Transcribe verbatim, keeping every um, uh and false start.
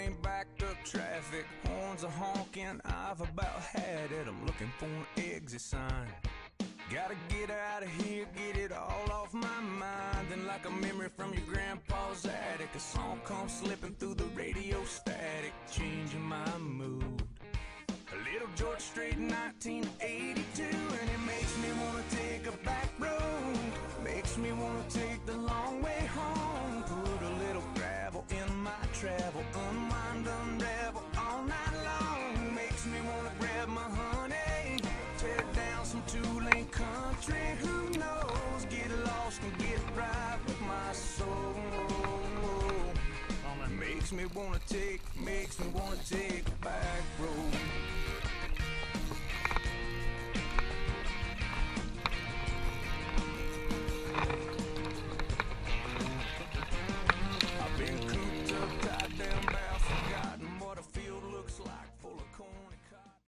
lane, backed up traffic, horns are honking, I've about had it. I'm looking for an exit sign. Gotta get out of here, get it all off my mind. Then like a memory from your grandpa's attic, a song comes slipping through the radio static, changing my mood. A little George Strait in nineteen eighty-two, and it makes me wanna take a back road, makes me wanna take the long way home. Put a little gravel in my travel, unwind, unravel all night long. Makes me wanna grab my honey, tear down some two-lane country. Who knows, get lost and get right with my soul. Makes me wanna take, makes me wanna take a back road.